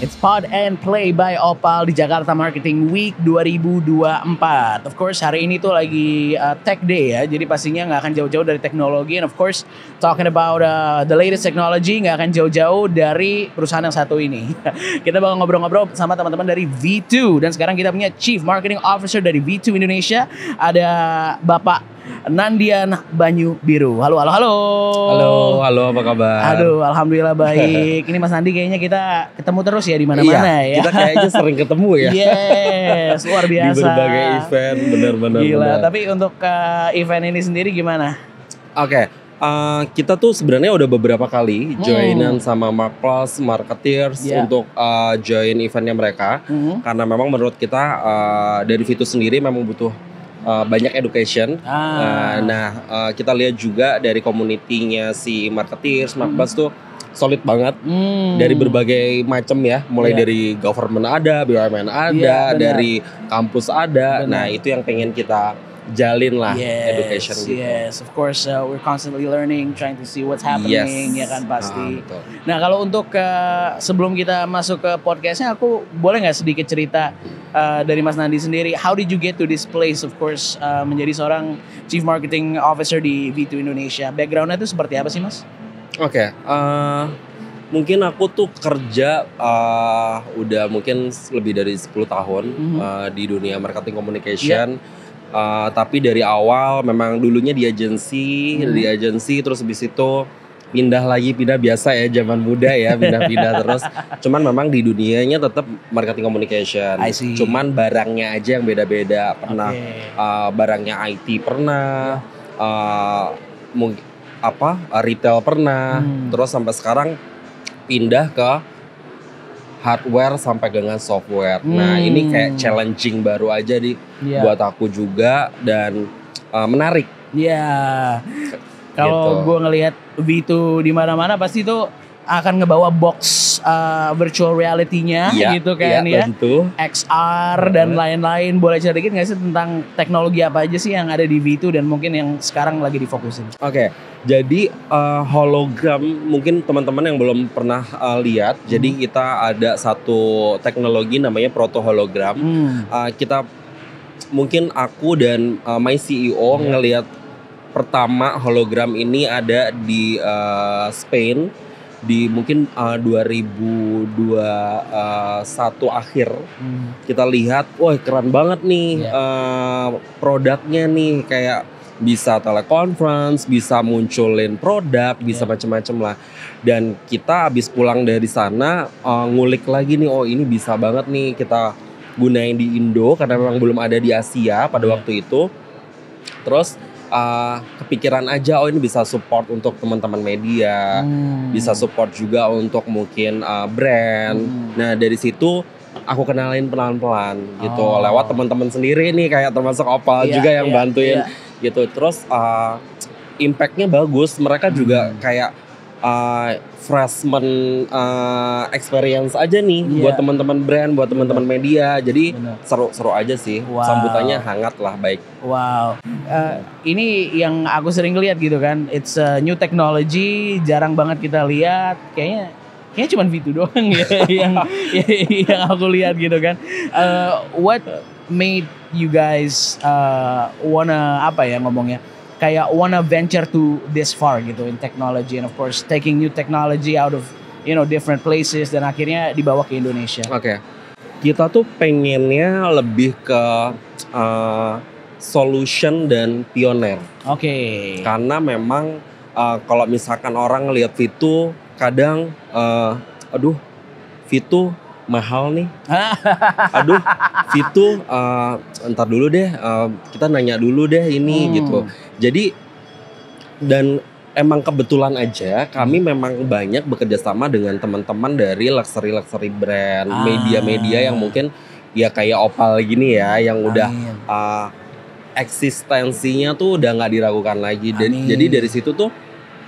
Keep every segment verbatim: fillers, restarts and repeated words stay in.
It's Pod and Play by Opal di Jakarta Marketing Week dua ribu dua puluh empat. Of course hari ini tuh lagi uh, Tech Day ya, jadi pastinya nggak akan jauh-jauh dari teknologi. And of course talking about uh, the latest technology nggak akan jauh-jauh dari perusahaan yang satu ini. Kita bakal ngobrol-ngobrol sama teman-teman dari V two. Dan sekarang kita punya Chief Marketing Officer dari V two Indonesia. Ada Bapak Nandian Banyu Biru. Halo, halo, halo. Halo, halo, apa kabar? Aduh, alhamdulillah baik. Ini Mas Nandi kayaknya kita ketemu terus ya di mana-mana iya, ya. Kita kayaknya sering ketemu ya. Yes, luar biasa. Di berbagai event, benar-benar. Gila, benar. tapi untuk uh, event ini sendiri gimana? Oke, okay. uh, kita tuh sebenarnya udah beberapa kali hmm. joinan sama Mark Plus, Marketeers yeah. untuk uh, join eventnya mereka. Hmm. Karena memang menurut kita uh, dari V two sendiri memang butuh Uh, banyak education. Ah. Uh, nah, uh, kita lihat juga dari community-nya si Marketeers, Marketplace hmm. tuh solid banget. Hmm. Dari berbagai macam ya, mulai yeah. dari government ada, B U M N ada, yeah, dari kampus ada. Benar. Nah, itu yang pengen kita jalin lah, yes, education gitu. Yes, of course uh, we're constantly learning, trying to see what's happening, yes. ya kan pasti. Ah, nah, kalau untuk uh, sebelum kita masuk ke podcastnya, aku boleh nggak sedikit cerita uh, dari Mas Nandi sendiri, how did you get to this place, of course, uh, menjadi seorang Chief Marketing Officer di V two Indonesia? Backgroundnya itu seperti apa sih, Mas? Oke, okay, uh, mungkin aku tuh kerja uh, udah mungkin lebih dari sepuluh tahun mm-hmm. uh, di dunia marketing communication. Yeah. Uh, tapi dari awal memang dulunya di agensi, hmm. di agensi terus habis itu pindah lagi, pindah biasa ya zaman muda ya, pindah-pindah terus. Cuman memang di dunianya tetap marketing communication. Cuman barangnya aja yang beda-beda. Pernah okay. uh, barangnya I T pernah, yeah. uh, mungkin apa retail pernah, hmm. terus sampai sekarang pindah ke hardware sampai dengan software. Hmm. Nah ini kayak challenging baru aja di yeah. buat aku juga dan uh, menarik. Iya. Yeah. Kalau gitu. Gue ngelihat V two di mana-mana pasti itu akan ngebawa box uh, virtual reality-nya yeah, gitu kan yeah, ya. Tentu. X R dan uh. lain-lain. Boleh cerita dikit nggak sih tentang teknologi apa aja sih yang ada di V two dan mungkin yang sekarang lagi difokusin? Oke. Okay. Jadi uh, hologram mungkin teman-teman yang belum pernah uh, lihat. Hmm. Jadi kita ada satu teknologi namanya proto hologram. Hmm. Uh, kita mungkin aku dan uh, my C E O hmm. ngelihat pertama hologram ini ada di uh, Spain di mungkin uh, dua ribu dua puluh satu akhir. Hmm. Kita lihat, wah keren banget nih yeah. uh, produknya nih kayak bisa teleconference, bisa munculin produk, bisa yeah. macam-macam lah. Dan kita habis pulang dari sana uh, ngulik lagi nih, oh ini bisa banget nih kita gunain di Indo karena memang belum ada di Asia pada yeah. waktu itu. Terus uh, kepikiran aja, oh ini bisa support untuk teman-teman media, hmm. bisa support juga untuk mungkin uh, brand. Hmm. Nah dari situ aku kenalin pelan-pelan gitu oh. lewat teman-teman sendiri nih kayak termasuk Opal yeah, juga yang yeah, bantuin. Yeah. gitu terus uh, impactnya bagus, mereka hmm. juga kayak uh, freshman uh, experience aja nih yeah. buat teman-teman brand, buat teman-teman media, jadi bener. seru-seru aja sih. Wow. Sambutannya hangat lah, baik. Wow, uh, ini yang aku sering lihat gitu kan, it's a new technology, jarang banget kita lihat, kayaknya kayaknya cuma V two doang ya yang yang aku lihat gitu kan. Uh, what made you guys uh, wanna apa ya ngomongnya kayak wanna venture to this far gitu in technology and of course taking new technology out of you know different places dan akhirnya dibawa ke Indonesia. Oke, okay. Kita tuh pengennya lebih ke uh, solution dan pioner. Oke. Okay. Karena memang uh, kalau misalkan orang ngelihat V two kadang uh, aduh V two mahal nih. Aduh, itu uh, ntar dulu deh, uh, kita nanya dulu deh ini hmm. gitu. Jadi dan emang kebetulan aja kami hmm. memang banyak bekerja sama dengan teman-teman dari luxury-luxury brand, ah. media-media yang mungkin ya kayak Opal gini ya, yang udah uh, eksistensinya tuh udah nggak diragukan lagi. Dan, jadi dari situ tuh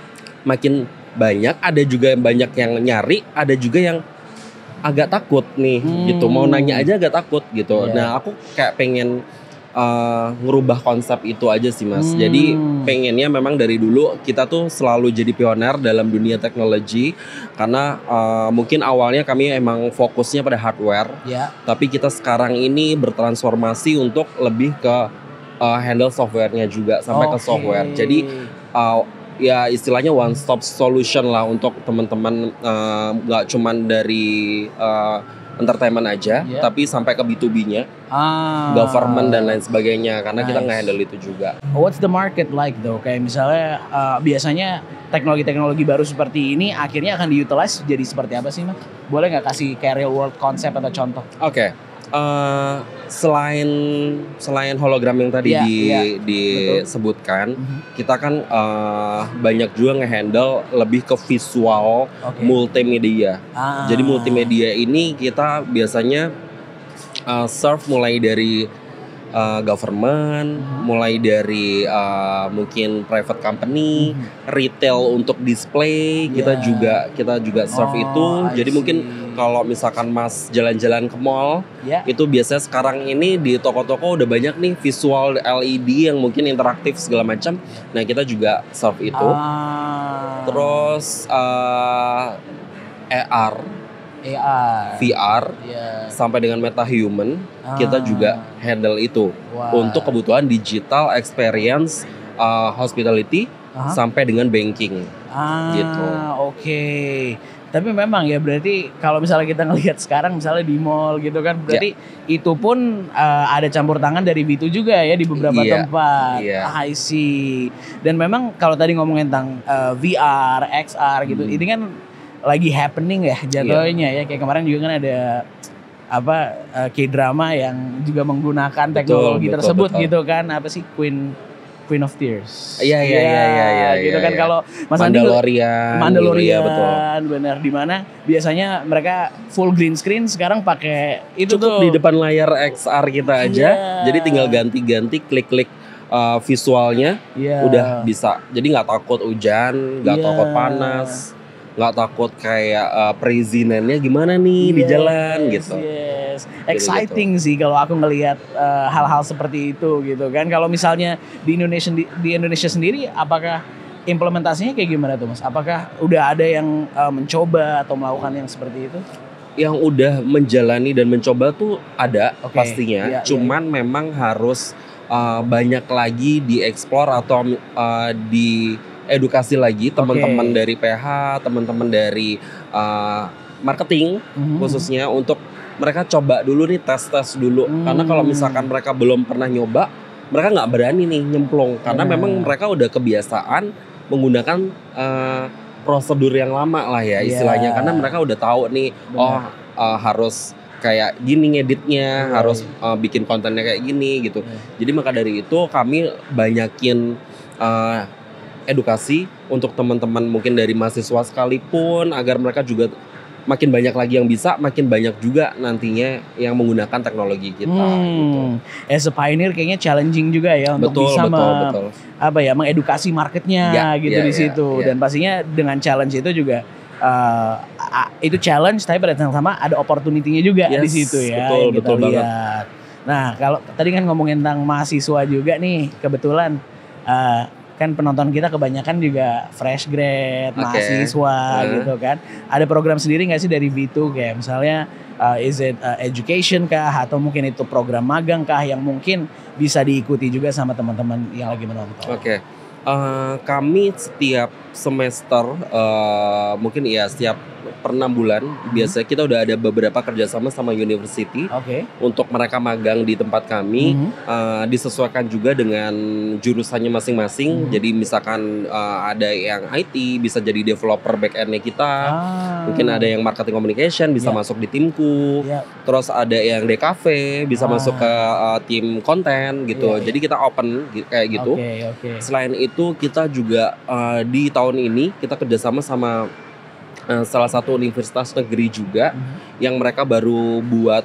makin banyak, ada juga yang banyak yang nyari, ada juga yang agak takut nih hmm. gitu, mau nanya aja agak takut gitu. Yeah. Nah aku kayak pengen uh, ngerubah konsep itu aja sih Mas. Hmm. Jadi pengennya memang dari dulu kita tuh selalu jadi pioner dalam dunia teknologi karena uh, mungkin awalnya kami emang fokusnya pada hardware, Ya. tapi kita sekarang ini bertransformasi untuk lebih ke uh, handle softwarenya juga sampai ke Oke. software. Jadi uh, ya istilahnya one stop solution lah untuk teman-teman, uh, nggak cuman dari uh, entertainment aja, Yeah. tapi sampai ke B to B-nya, Ah. government dan lain sebagainya karena kita Nice. nge-handle itu juga. What's the market like though? Kayak misalnya uh, biasanya teknologi-teknologi baru seperti ini akhirnya akan diutilize jadi seperti apa sih Mas? Boleh nggak kasih kayak real world konsep atau contoh? Oke, uh, selain selain hologram yang tadi Iya, di, iya. disebutkan, Mhm. kita kan uh, banyak juga nge-handle lebih ke visual Oke. multimedia. Ah. Jadi multimedia ini kita biasanya uh, serve mulai dari uh, government, Mhm. mulai dari uh, mungkin private company, Mhm. retail untuk display, kita Yeah. juga kita juga serve Oh, itu. I Jadi mungkin see. kalau misalkan Mas jalan-jalan ke mall, Ya. itu biasanya sekarang ini di toko-toko udah banyak nih visual L E D yang mungkin interaktif segala macam. Nah, kita juga serve itu. Ah. Terus uh, A R, A R. V R, Ya. sampai dengan MetaHuman, kita Ah. juga handle itu Wah. untuk kebutuhan digital experience, uh, hospitality, Aha. sampai dengan banking. Ah, Gitu. oke. Tapi memang ya berarti kalau misalnya kita ngelihat sekarang misalnya di mall gitu kan berarti itu pun uh, ada campur tangan dari V two juga ya di beberapa Iya, tempat. iya. I see. Dan memang kalau tadi ngomongin tentang uh, V R, X R gitu, Hmm. ini kan lagi happening ya jatuhnya ya. Kayak kemarin juga kan ada apa uh, K-drama yang juga menggunakan teknologi betul, tersebut betul. gitu kan. Apa sih Queen Queen of Tears. Iya, iya, iya, iya, iya, Gitu iya, kan iya. kalau Mas Andi Mandalorian, Mandalorian, gitu, ya, betul. benar. Di mana biasanya mereka full green screen, sekarang pakai itu Cukup tuh. di depan layar X R kita aja, Iya. jadi tinggal ganti-ganti klik-klik uh, visualnya, Iya. udah bisa. Jadi nggak takut hujan, nggak Iya. takut panas, nggak takut kayak uh, perizinannya gimana nih di Yes, jalan gitu. Yes. Exciting sih kalau aku ngelihat uh, hal-hal seperti itu gitu kan. Kalau misalnya di Indonesia di Indonesia sendiri, apakah implementasinya kayak gimana tuh Mas? Apakah udah ada yang uh, mencoba atau melakukan yang seperti itu? Yang udah menjalani dan mencoba tuh ada Oke, pastinya, iya, cuman memang harus uh, banyak lagi dieksplor atau uh, diedukasi lagi teman-teman dari P H, teman-teman dari uh, marketing Mhm. khususnya untuk mereka coba dulu nih, tes-tes dulu. Hmm. Karena kalau misalkan mereka belum pernah nyoba, mereka nggak berani nih nyemplung karena Benar. memang mereka udah kebiasaan menggunakan uh, prosedur yang lama lah ya Iya. istilahnya, karena mereka udah tahu nih, Benar. oh uh, harus kayak gini ngeditnya, Right. harus uh, bikin kontennya kayak gini gitu. Right. Jadi maka dari itu kami banyakin uh, edukasi untuk teman-teman mungkin dari mahasiswa sekalipun, agar mereka juga makin banyak lagi yang bisa, makin banyak juga nantinya yang menggunakan teknologi kita. Gitu. Hmm. As a pioneer kayaknya challenging juga ya untuk Betul, bisa betul, me- betul. apa ya mengedukasi marketnya Ya, gitu ya, di ya, situ. ya. Dan pastinya dengan challenge itu juga uh, a- itu challenge, tapi pada saat yang sama ada opportunity-nya juga Yes, di situ ya. betul, yang kita betul banget. lihat. Nah kalau tadi kan ngomongin tentang mahasiswa juga nih, kebetulan uh, kan penonton kita kebanyakan juga fresh grade, Oke. mahasiswa Uh. gitu kan. Ada program sendiri nggak sih dari V two kayak misalnya uh, is it uh, education kah atau mungkin itu program magang kah yang mungkin bisa diikuti juga sama teman-teman yang lagi menonton? Oke, Eh, kami setiap semester eh, mungkin ya setiap per enam bulan biasanya kita udah ada beberapa kerjasama sama university Oke. untuk mereka magang di tempat kami. Mhm. eh, disesuaikan juga dengan jurusannya masing-masing. Mhm. Jadi misalkan eh, ada yang I T bisa jadi developer back endnya kita. Ah. Mungkin ada yang marketing communication bisa Ya. masuk di timku. Ya. Terus ada yang D K V bisa Ah. masuk ke uh, tim konten gitu. Iya, iya. Jadi kita open gi- kayak gitu. Oke, oke. Selain itu kita juga uh, di tahun ini kita kerjasama sama uh, salah satu universitas negeri juga Mhm. yang mereka baru buat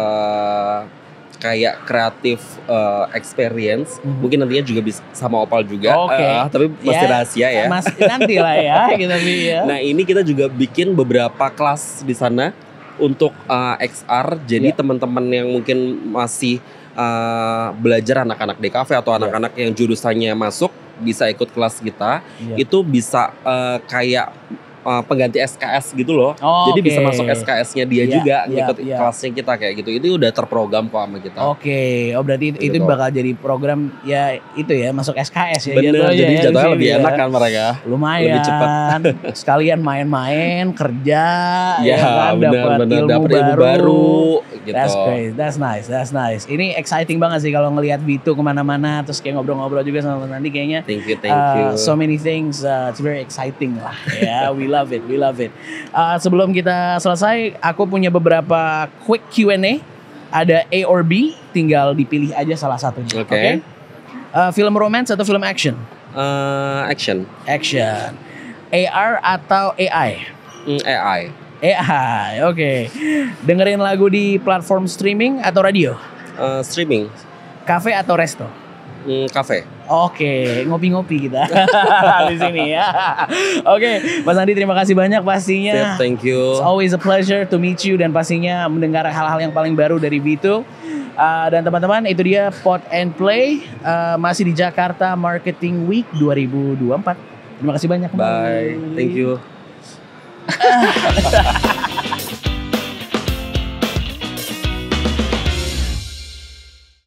uh, kayak kreatif uh, experience. Mhm. Mungkin nantinya juga bisa sama Opal juga. Oke. Uh, tapi masih Ya, rahasia ya. Mas nanti lah ya gitu Bi, ya. Nah ini kita juga bikin beberapa kelas di sana untuk uh, X R. Jadi Iya. teman-teman yang mungkin masih uh, belajar anak-anak D K V atau anak-anak yeah. yang jurusannya masuk bisa ikut kelas kita, yeah. itu bisa uh, kayak uh, pengganti S K S gitu loh. Oh, jadi okay. bisa masuk S K S-nya dia yeah, juga yeah, ngikut yeah. kelasnya kita kayak gitu. Itu udah terprogram kok sama kita. Oke, okay. oh berarti itu, itu bakal jadi program ya itu ya masuk S K S ya. Bener, jadi ya, jadwalnya lebih enak ya. Kan mereka. Lumayan. Lebih cepat. Sekalian main-main, kerja, ya, ya kan, dapat ilmu, ilmu baru. baru gitu. That's great, that's nice, that's nice. Ini exciting banget sih kalau ngelihat V two kemana-mana, terus kayak ngobrol-ngobrol juga sama Mas Andi kayaknya. Thank you, thank you. Uh, so many things, uh, it's very exciting lah. Ya, yeah, we love it, we love it. Uh, sebelum kita selesai, aku punya beberapa quick Q and A. Ada A or B, tinggal dipilih aja salah satunya. Oke. Okay. Okay? Uh, film romance atau film action? Uh, action. Action. A R atau A I? Mm, A I. A I, oke. Okay. Dengerin lagu di platform streaming atau radio? Uh, streaming. Cafe atau resto? Mm, cafe. Oke, okay. ngopi-ngopi kita di sini ya. Oke, okay. Mas Andi terima kasih banyak pastinya. Yep, thank you. It's always a pleasure to meet you dan pastinya mendengar hal-hal yang paling baru dari V two. Uh, dan teman-teman itu dia Pod and Play uh, masih di Jakarta Marketing Week dua ribu dua puluh empat. Terima kasih banyak. Bye. Thank you.